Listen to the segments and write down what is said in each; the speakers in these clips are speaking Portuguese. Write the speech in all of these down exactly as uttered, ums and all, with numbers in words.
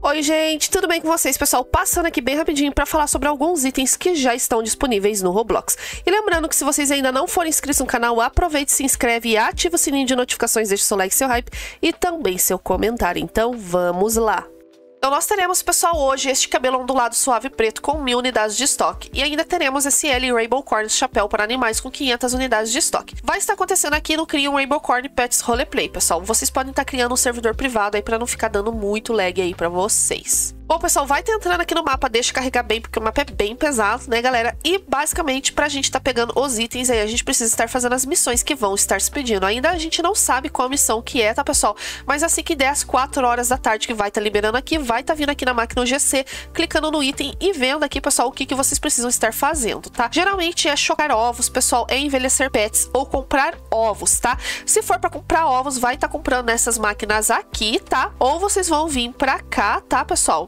Oi gente, tudo bem com vocês, pessoal? Passando aqui bem rapidinho para falar sobre alguns itens que já estão disponíveis no Roblox. E lembrando que se vocês ainda não forem inscritos no canal, aproveite, se inscreve e ativa o sininho de notificações, deixe seu like, seu hype e também seu comentário. Então vamos lá! Então nós teremos, pessoal, hoje este cabelo ondulado suave preto com mil unidades de estoque. E ainda teremos esse L Rainbow Corn chapéu para animais com quinhentas unidades de estoque. Vai estar acontecendo aqui no Cria um Rainbow Corn Pets Roleplay, pessoal. Vocês podem estar criando um servidor privado aí para não ficar dando muito lag aí para vocês. Bom, pessoal, vai estar entrando aqui no mapa, deixa carregar bem, porque o mapa é bem pesado, né, galera? E, basicamente, pra gente estar pegando os itens aí, a gente precisa estar fazendo as missões que vão estar se pedindo. Ainda a gente não sabe qual missão que é, tá, pessoal? Mas assim que der as quatro horas da tarde que vai estar liberando aqui, vai estar vindo aqui na máquina U G C, clicando no item e vendo aqui, pessoal, o que, que vocês precisam estar fazendo, tá? Geralmente é chocar ovos, pessoal, é envelhecer pets ou comprar ovos, tá? Se for pra comprar ovos, vai estar comprando nessas máquinas aqui, tá? Ou vocês vão vir pra cá, tá, pessoal?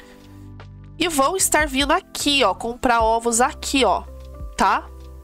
E vão estar vindo aqui, ó, comprar ovos aqui, ó, tá?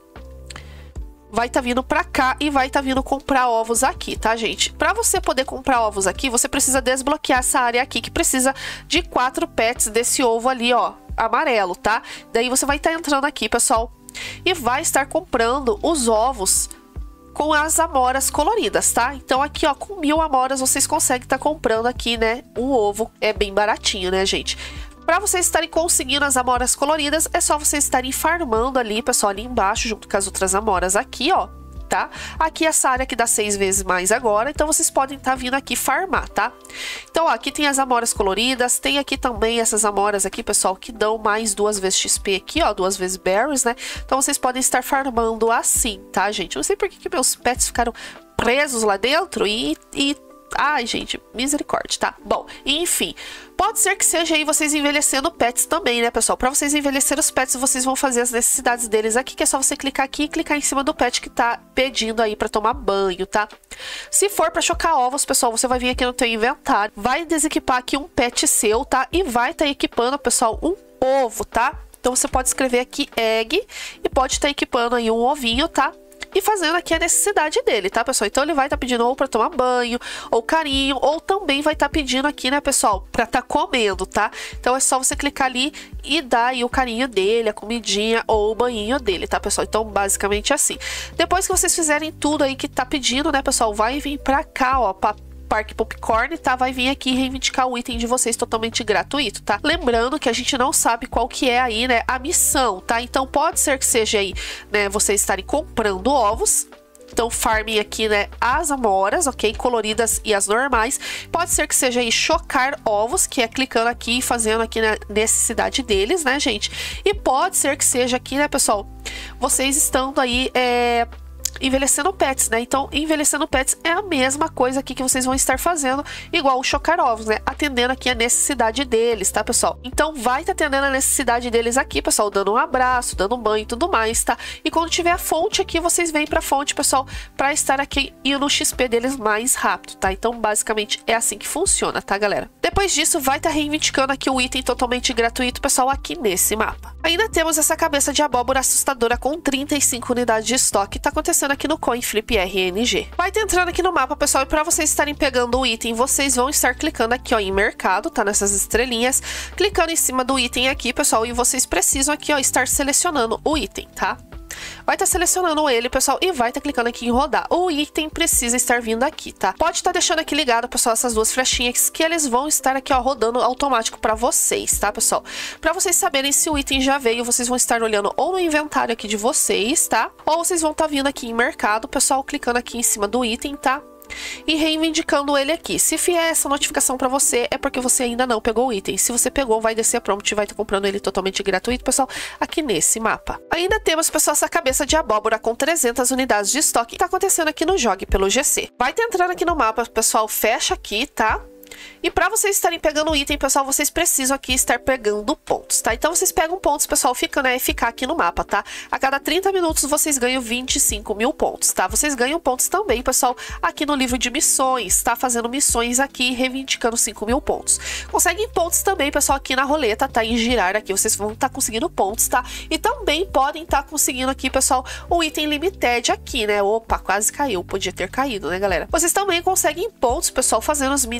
Vai estar vindo pra cá e vai estar vindo comprar ovos aqui, tá, gente? Pra você poder comprar ovos aqui, você precisa desbloquear essa área aqui, que precisa de quatro pets desse ovo ali, ó, amarelo, tá? Daí você vai estar entrando aqui, pessoal, e vai estar comprando os ovos com as amoras coloridas, tá? Então aqui, ó, com mil amoras vocês conseguem estar comprando aqui, né, um ovo. É bem baratinho, né, gente? Para vocês estarem conseguindo as amoras coloridas, é só vocês estarem farmando ali, pessoal, ali embaixo, junto com as outras amoras aqui, ó, tá? Aqui essa área que dá seis vezes mais agora, então vocês podem estar vindo aqui farmar, tá? Então, ó, aqui tem as amoras coloridas, tem aqui também essas amoras aqui, pessoal, que dão mais duas vezes X P aqui, ó, duas vezes berries, né? Então vocês podem estar farmando assim, tá, gente? Eu não sei por que, que meus pets ficaram presos lá dentro e... e... Ai, gente, misericórdia, tá? Bom, enfim, pode ser que seja aí vocês envelhecendo pets também, né, pessoal? Pra vocês envelhecer os pets, vocês vão fazer as necessidades deles aqui, que é só você clicar aqui e clicar em cima do pet que tá pedindo aí pra tomar banho, tá? Se for pra chocar ovos, pessoal, você vai vir aqui no teu inventário, vai desequipar aqui um pet seu, tá? E vai estar equipando, pessoal, um ovo, tá? Então você pode escrever aqui egg e pode estar equipando aí um ovinho, tá? E fazendo aqui a necessidade dele, tá, pessoal? Então ele vai estar tá pedindo ou para tomar banho, ou carinho, ou também vai estar tá pedindo aqui, né, pessoal, para estar tá comendo, tá? Então é só você clicar ali e dar aí o carinho dele, a comidinha ou o banhinho dele, tá, pessoal? Então basicamente assim. Depois que vocês fizerem tudo aí que tá pedindo, né, pessoal, vai vir pra cá, ó, pra Parque Popcorn, tá? Vai vir aqui reivindicar o item de vocês totalmente gratuito, tá? Lembrando que a gente não sabe qual que é aí, né, a missão, tá? Então pode ser que seja aí, né, vocês estarem comprando ovos. Então farmem aqui, né, as amoras, ok? Coloridas e as normais. Pode ser que seja aí chocar ovos, que é clicando aqui e fazendo aqui na necessidade deles, né, gente? E pode ser que seja aqui, né, pessoal, vocês estando aí, é... envelhecendo pets, né? Então, envelhecendo pets é a mesma coisa aqui que vocês vão estar fazendo, igual o chocar ovos, né? Atendendo aqui a necessidade deles, tá, pessoal? Então, vai estar atendendo a necessidade deles aqui, pessoal, dando um abraço, dando um banho e tudo mais, tá? E quando tiver a fonte aqui, vocês vêm pra fonte, pessoal, pra estar aqui indo no X P deles mais rápido, tá? Então, basicamente, é assim que funciona, tá, galera? Depois disso, vai estar reivindicando aqui o item totalmente gratuito, pessoal, aqui nesse mapa. Ainda temos essa cabeça de abóbora assustadora com trinta e cinco unidades de estoque, tá acontecendo aqui no CoinFlip R N G. Vai estar entrando aqui no mapa, pessoal, e para vocês estarem pegando o item, vocês vão estar clicando aqui, ó, em mercado, tá? Nessas estrelinhas, clicando em cima do item aqui, pessoal, e vocês precisam aqui, ó, estar selecionando o item, tá? Vai estar selecionando ele, pessoal, e vai estar clicando aqui em rodar. O item precisa estar vindo aqui, tá? Pode estar deixando aqui ligado, pessoal, essas duas flechinhas que eles vão estar aqui, ó, rodando automático para vocês, tá, pessoal? Para vocês saberem se o item já veio, vocês vão estar olhando ou no inventário aqui de vocês, tá? Ou vocês vão estar vindo aqui em mercado, pessoal, clicando aqui em cima do item, tá? E reivindicando ele aqui. Se vier essa notificação pra você, é porque você ainda não pegou o item. Se você pegou, vai descer a prompt e vai estar comprando ele totalmente gratuito, pessoal, aqui nesse mapa. Ainda temos, pessoal, essa cabeça de abóbora com trezentas unidades de estoque. Tá acontecendo aqui no Jogue pelo G C. Vai estar entrando aqui no mapa, pessoal, fecha aqui, tá? E para vocês estarem pegando o item, pessoal, vocês precisam aqui estar pegando pontos, tá? Então vocês pegam pontos, pessoal, fica, né, ficar aqui no mapa, tá? A cada trinta minutos vocês ganham vinte e cinco mil pontos, tá? Vocês ganham pontos também, pessoal, aqui no livro de missões, tá? Fazendo missões aqui, reivindicando cinco mil pontos. Conseguem pontos também, pessoal, aqui na roleta, tá? Em girar aqui, vocês vão estar tá conseguindo pontos, tá? E também podem estar tá conseguindo aqui, pessoal, o item limited aqui, né? Opa, quase caiu, podia ter caído, né, galera? Vocês também conseguem pontos, pessoal, fazendo os mini-jogos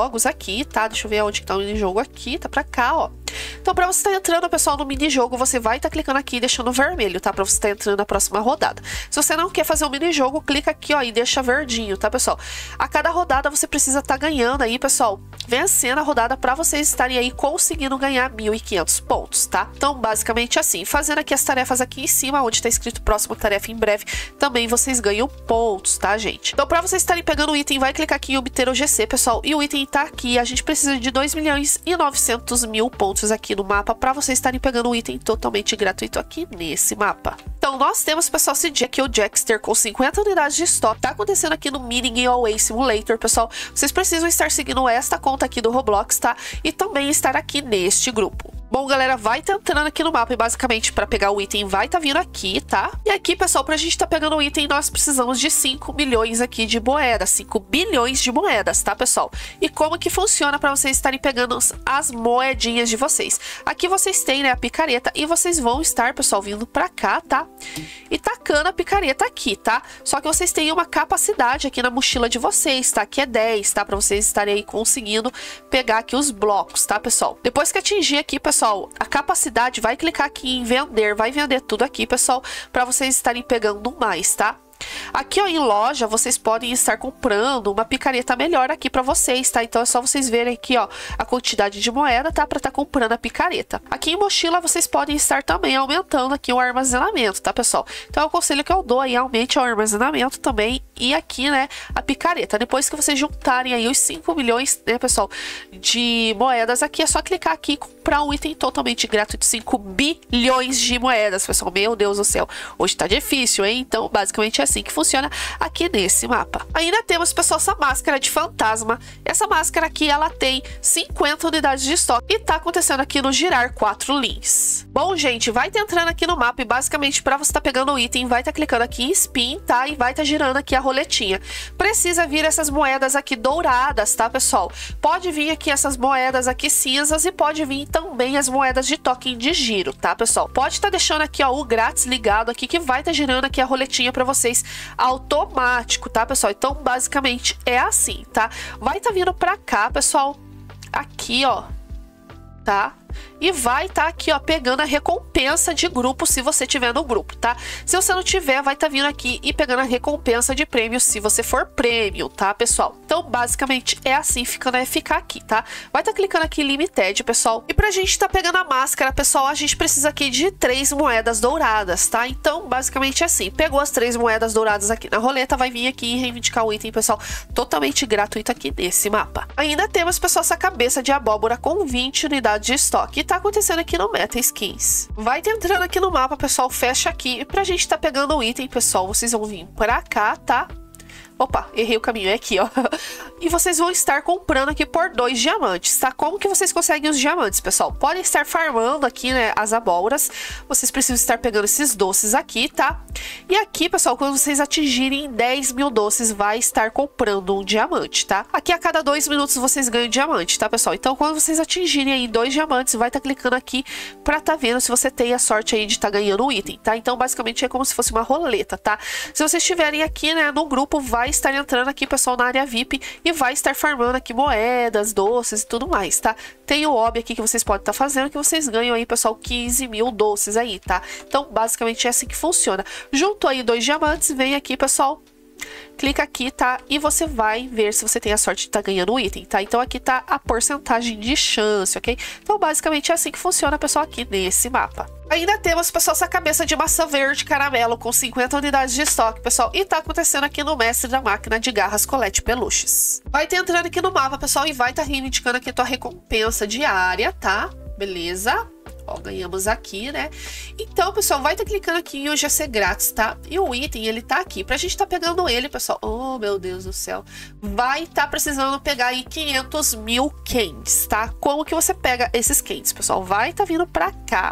mini-jogos aqui, tá? Deixa eu ver onde que tá o mini-jogo aqui, tá pra cá, ó. Então, pra você estar entrando, pessoal, no mini-jogo, você vai estar clicando aqui e deixando vermelho, tá? Pra você estar entrando na próxima rodada. Se você não quer fazer um mini-jogo, clica aqui, ó, e deixa verdinho, tá, pessoal? A cada rodada você precisa estar ganhando aí, pessoal, vencendo a rodada pra vocês estarem aí conseguindo ganhar mil e quinhentos pontos, tá? Então, basicamente assim, fazendo aqui as tarefas aqui em cima, onde tá escrito próxima tarefa em breve, também vocês ganham pontos, tá, gente? Então, pra vocês estarem pegando o item, vai clicar aqui em obter o G C, pessoal, e o item tá aqui. A gente precisa de dois milhões e novecentos mil pontos aqui no mapa para vocês estarem pegando o item totalmente gratuito aqui nesse mapa. Então, nós temos, pessoal, esse dia aqui o Jackster com cinquenta unidades de estoque. Tá acontecendo aqui no Mini Giveaway Simulator, pessoal. Vocês precisam estar seguindo esta conta aqui do Roblox, tá? E também estar aqui neste grupo. Bom, galera, vai tá entrando aqui no mapa e basicamente para pegar o item vai tá vindo aqui, tá? E aqui, pessoal, pra gente tá pegando o item, nós precisamos de cinco milhões aqui de moedas, cinco bilhões de moedas, tá, pessoal? E como que funciona para vocês estarem pegando as moedinhas de vocês? Aqui vocês têm, né, a picareta e vocês vão estar, pessoal, vindo pra cá, tá? E tacando a picareta aqui, tá? Só que vocês têm uma capacidade aqui na mochila de vocês, tá? Que é dez, tá? Pra vocês estarem aí conseguindo pegar aqui os blocos, tá, pessoal? Depois que atingir aqui, pessoal, Pessoal, a capacidade, vai clicar aqui em vender, vai vender tudo aqui, pessoal, para vocês estarem pegando mais, tá? Aqui, ó, em loja, vocês podem estar comprando uma picareta melhor aqui pra vocês, tá? Então é só vocês verem aqui, ó, a quantidade de moeda, tá? Pra estar comprando a picareta. Aqui em mochila, vocês podem estar também aumentando aqui o armazenamento, tá, pessoal? Então é o conselho que eu dou aí, aumente o armazenamento também e aqui, né, a picareta. Depois que vocês juntarem aí os cinco milhões, né, pessoal, de moedas aqui, é só clicar aqui e comprar um item totalmente gratuito de cinco bilhões de moedas, pessoal. Meu Deus do céu, hoje tá difícil, hein? Então, basicamente é assim que funciona aqui nesse mapa. Ainda temos, pessoal, essa máscara de fantasma. Essa máscara aqui, ela tem cinquenta unidades de estoque e tá acontecendo aqui no girar quatro links. Bom, gente, vai tá entrando aqui no mapa e basicamente para você tá pegando o item, vai tá clicando aqui em spin, tá? E vai tá girando aqui a roletinha. Precisa vir essas moedas aqui douradas, tá, pessoal? Pode vir aqui essas moedas aqui cinzas e pode vir também as moedas de token de giro, tá, pessoal? Pode tá deixando aqui, ó, o grátis ligado aqui que vai tá girando aqui a roletinha para vocês automático, tá, pessoal? Então, basicamente é assim, tá? Vai tá vindo pra cá, pessoal, aqui, ó, tá? E vai tá aqui, ó, pegando a recompensa de grupo se você tiver no grupo, tá? Se você não tiver, vai tá vindo aqui e pegando a recompensa de prêmio se você for prêmio, tá, pessoal? Então, basicamente, é assim, ficando é ficar aqui, tá? Vai tá clicando aqui em Limited, pessoal. E pra gente tá pegando a máscara, pessoal, a gente precisa aqui de três moedas douradas, tá? Então, basicamente é assim. Pegou as três moedas douradas aqui na roleta, vai vir aqui e reivindicar o item, pessoal, totalmente gratuito aqui nesse mapa. Ainda temos, pessoal, essa cabeça de abóbora com vinte unidades de estoque. Que tá acontecendo aqui no Meta Skins. Vai tá entrando aqui no mapa, pessoal, fecha aqui. E pra gente tá pegando o item, pessoal, vocês vão vir pra cá, tá? Opa, errei o caminho, é aqui, ó. E vocês vão estar comprando aqui por dois diamantes, tá? Como que vocês conseguem os diamantes, pessoal? Podem estar farmando aqui, né, as abóboras. Vocês precisam estar pegando esses doces aqui, tá? E aqui, pessoal, quando vocês atingirem dez mil doces, vai estar comprando um diamante, tá? Aqui a cada dois minutos vocês ganham diamante, tá, pessoal? Então, quando vocês atingirem aí dois diamantes, vai estar clicando aqui pra tá vendo se você tem a sorte aí de estar tá ganhando um item, tá? Então, basicamente, é como se fosse uma roleta, tá? Se vocês estiverem aqui, né, no grupo, vai estar entrando aqui, pessoal, na área V I P e vai estar farmando aqui moedas, doces e tudo mais, tá? Tem o hobby aqui que vocês podem estar fazendo, que vocês ganham aí, pessoal, quinze mil doces aí, tá? Então, basicamente, é assim que funciona. Junto aí dois diamantes, vem aqui, pessoal, clica aqui, tá? E você vai ver se você tem a sorte de estar tá ganhando o item, tá? Então, aqui tá a porcentagem de chance, ok? Então, basicamente, é assim que funciona, pessoal, aqui nesse mapa. Ainda temos, pessoal, essa cabeça de maçã verde caramelo com cinquenta unidades de estoque, pessoal. E tá acontecendo aqui no Mestre da Máquina de Garras Colette Peluches. Vai tá entrando aqui no mapa, pessoal, e vai tá reivindicando aqui a tua recompensa diária, tá? Beleza? Ó, ganhamos aqui, né? Então, pessoal, vai tá clicando aqui em o G C grátis, tá? E o item, ele tá aqui. Pra gente tá pegando ele, pessoal, oh, meu Deus do céu, vai tá precisando pegar aí quinhentos mil candies, tá? Como que você pega esses candies, pessoal? Vai tá vindo pra cá.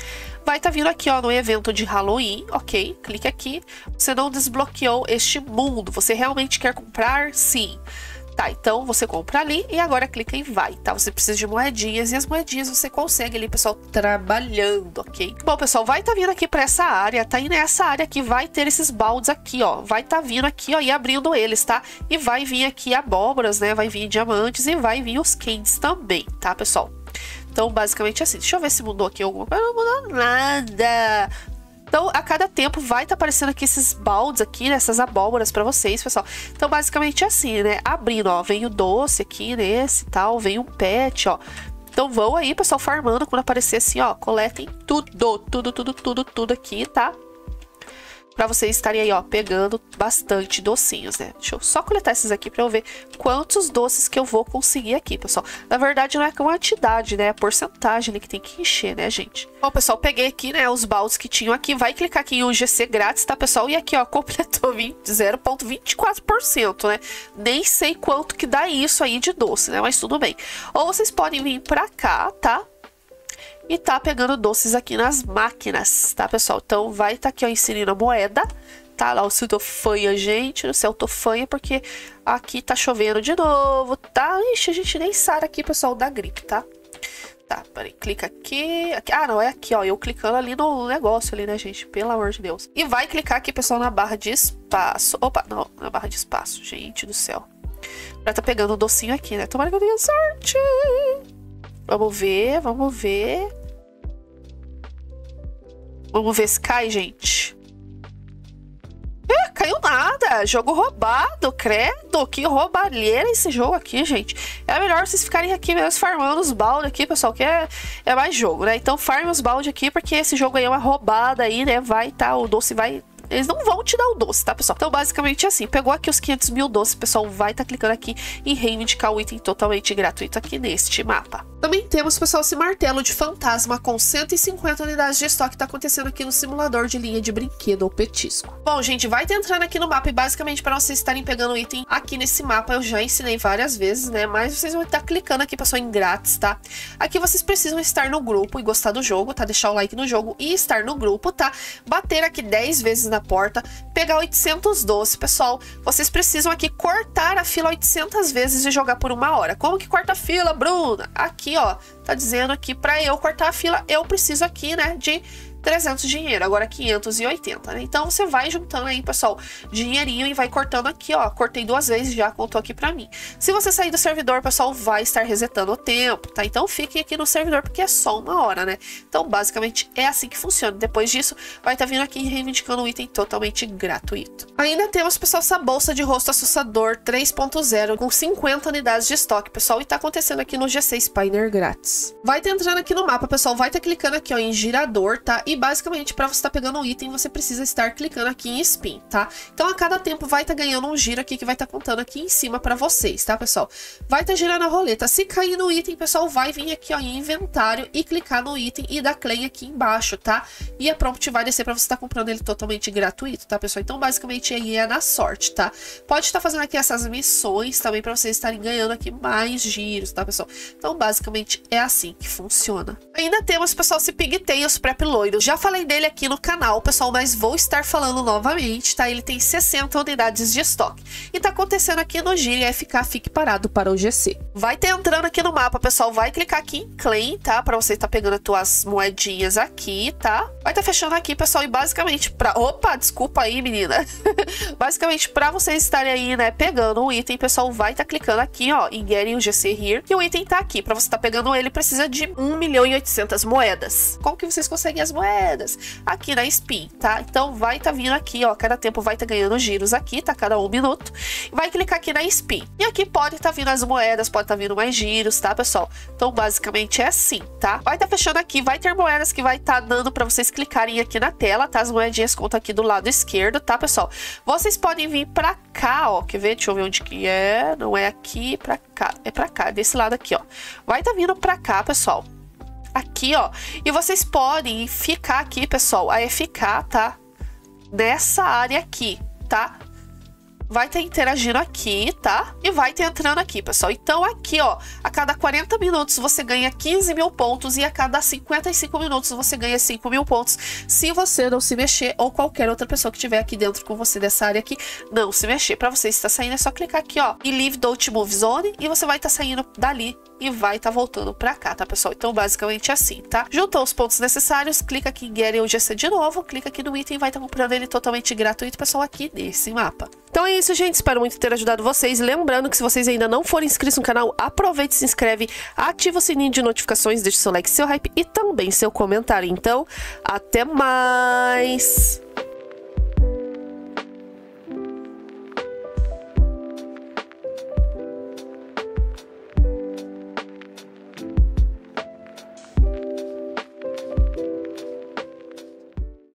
Vai tá vindo aqui, ó, no evento de Halloween, ok? Clique aqui. Você não desbloqueou este mundo. Você realmente quer comprar? Sim. Tá, então você compra ali e agora clica em vai, tá? Você precisa de moedinhas e as moedinhas você consegue ali, pessoal, trabalhando, ok? Bom, pessoal, vai tá vindo aqui pra essa área, tá? E nessa área aqui vai ter esses baldes aqui, ó. Vai tá vindo aqui, ó, e abrindo eles, tá? E vai vir aqui abóboras, né? Vai vir diamantes e vai vir os candies também, tá, pessoal? Então, basicamente assim. Deixa eu ver se mudou aqui alguma coisa. Não mudou nada. Então, a cada tempo vai estar tá aparecendo aqui esses baldes aqui, né? Essas abóboras pra vocês, pessoal. Então, basicamente assim, né? Abrindo, ó, vem o doce aqui nesse e tal, vem um pet, ó. Então, vão aí, pessoal, farmando. Quando aparecer assim, ó, coletem tudo, tudo, tudo, tudo, tudo aqui, tá? Pra vocês estarem aí, ó, pegando bastante docinhos, né? Deixa eu só coletar esses aqui pra eu ver quantos doces que eu vou conseguir aqui, pessoal. Na verdade, não é quantidade, né? É a porcentagem ali que tem que encher, né, gente? Bom, pessoal, peguei aqui, né, os baldes que tinham aqui. Vai clicar aqui em U G C grátis, tá, pessoal? E aqui, ó, completou zero vírgula vinte e quatro por cento, né? Nem sei quanto que dá isso aí de doce, né? Mas tudo bem. Ou vocês podem vir pra cá, tá? E tá pegando doces aqui nas máquinas, tá, pessoal? Então, vai estar tá aqui, ó, inserindo a moeda, tá? Lá o seu tofanha, gente, no céu tofanha, porque aqui tá chovendo de novo, tá? Ixi, a gente nem sara aqui, pessoal, da gripe, tá? Tá, peraí, clica aqui, aqui. Ah, não, é aqui, ó, eu clicando ali no negócio ali, né, gente? Pelo amor de Deus. E vai clicar aqui, pessoal, na barra de espaço. Opa, não, na barra de espaço, gente do céu. Pra tá pegando o docinho aqui, né? Tomara que eu tenha sorte. Vamos ver, vamos ver. Vamos ver se cai, gente. É, caiu nada. Jogo roubado, credo. Que roubalheira esse jogo aqui, gente. É melhor vocês ficarem aqui mesmo farmando os baldes aqui, pessoal, que é, é mais jogo, né? Então farme os baldes aqui, porque esse jogo aí é uma roubada aí, né? Vai, tá, o doce vai... Eles não vão te dar o doce, tá, pessoal? Então, basicamente assim, pegou aqui os quinhentos mil doces, pessoal, vai tá clicando aqui em reivindicar o item totalmente gratuito aqui neste mapa. Também temos, pessoal, esse martelo de fantasma com cento e cinquenta unidades de estoque que tá acontecendo aqui no simulador de linha de brinquedo ou petisco. Bom, gente, vai tá entrando aqui no mapa e basicamente para vocês estarem pegando o item aqui nesse mapa, eu já ensinei várias vezes, né? Mas vocês vão estar clicando aqui, pessoal, em grátis, tá? Aqui vocês precisam estar no grupo e gostar do jogo, tá? Deixar o like no jogo e estar no grupo, tá? Bater aqui dez vezes na porta, pegar oitocentos doces, pessoal. Vocês precisam aqui cortar a fila oitocentas vezes e jogar por uma hora. Como que corta a fila, Bruna? Aqui, ó, tá dizendo aqui pra eu cortar a fila, eu preciso aqui, né, de trezentos de dinheiro, agora quinhentos e oitenta, né? Então você vai juntando aí, pessoal, dinheirinho e vai cortando aqui, ó. Cortei duas vezes, já contou aqui pra mim. Se você sair do servidor, pessoal, vai estar resetando o tempo, tá? Então fiquem aqui no servidor porque é só uma hora, né? Então basicamente é assim que funciona. Depois disso, vai estar vindo aqui reivindicando um item totalmente gratuito. Ainda temos, pessoal, essa bolsa de rosto assustador três ponto zero com cinquenta unidades de estoque, pessoal, e tá acontecendo aqui no G C Spiner grátis. Vai estar entrando aqui no mapa, pessoal, vai estar clicando aqui, ó, em girador, tá? E basicamente, para você estar tá pegando um item, você precisa estar clicando aqui em spin, tá? Então, a cada tempo vai estar tá ganhando um giro aqui que vai estar tá contando aqui em cima para vocês, tá, pessoal? Vai estar tá girando a roleta. Se cair no item, pessoal, vai vir aqui, ó, em inventário e clicar no item e dar claim aqui embaixo, tá? E a prompt vai descer para você estar tá comprando ele totalmente gratuito, tá, pessoal? Então, basicamente, aí é na sorte, tá? Pode estar tá fazendo aqui essas missões também para vocês estarem ganhando aqui mais giros, tá, pessoal? Então, basicamente, é assim que funciona. Ainda temos, pessoal, esse Pigtails Prep loiro. Já falei dele aqui no canal, pessoal, mas vou estar falando novamente, tá? Ele tem sessenta unidades de estoque. E tá acontecendo aqui no giro e F K Fique Parado para o G C. Vai ter entrando aqui no mapa, pessoal, vai clicar aqui em claim, tá? Pra você estar tá pegando as tuas moedinhas aqui, tá? Vai tá fechando aqui, pessoal, e basicamente pra... Opa, desculpa aí, menina. Basicamente, pra vocês estarem aí, né, pegando um item, pessoal, vai tá clicando aqui, ó, em Getting o G C Here, e o item tá aqui. Pra você tá pegando ele, precisa de um milhão e oitocentas moedas. Como que vocês conseguem as moedas? Aqui na spin, tá? Então vai tá vindo aqui, ó, cada tempo vai tá ganhando giros aqui, tá? Cada um minuto. Vai clicar aqui na spin. E aqui pode tá vindo as moedas, pode tá vindo mais giros, tá, pessoal? Então basicamente é assim, tá? Vai tá fechando aqui, vai ter moedas que vai tá dando pra vocês clicarem aqui na tela, tá? As moedinhas contam aqui do lado esquerdo, tá, pessoal? Vocês podem vir pra cá, ó, quer ver? Deixa eu ver onde que é. Não é aqui, pra cá. É pra cá, desse lado aqui, ó. Vai tá vindo pra cá, pessoal. Aqui, ó, e vocês podem ficar aqui, pessoal, a ficar, tá? Nessa área aqui, tá? vai estar interagindo aqui, tá? E vai estar entrando aqui, pessoal. Então aqui, ó, a cada quarenta minutos você ganha quinze mil pontos e a cada cinquenta e cinco minutos você ganha cinco mil pontos se você não se mexer ou qualquer outra pessoa que estiver aqui dentro com você dessa área aqui não se mexer. Pra você estar saindo é só clicar aqui, ó, em Leave Don't Move Zone e você vai estar saindo dali e vai estar voltando pra cá, tá, pessoal? Então, basicamente assim, tá? Juntou os pontos necessários, clica aqui em Get U G C de novo, clica aqui no item e vai estar comprando ele totalmente gratuito, pessoal, aqui nesse mapa. Então é isso, gente. Espero muito ter ajudado vocês. Lembrando que se vocês ainda não forem inscritos no canal, aproveite, se inscreve, ativa o sininho de notificações, deixe seu like, seu hype e também seu comentário. Então, até mais!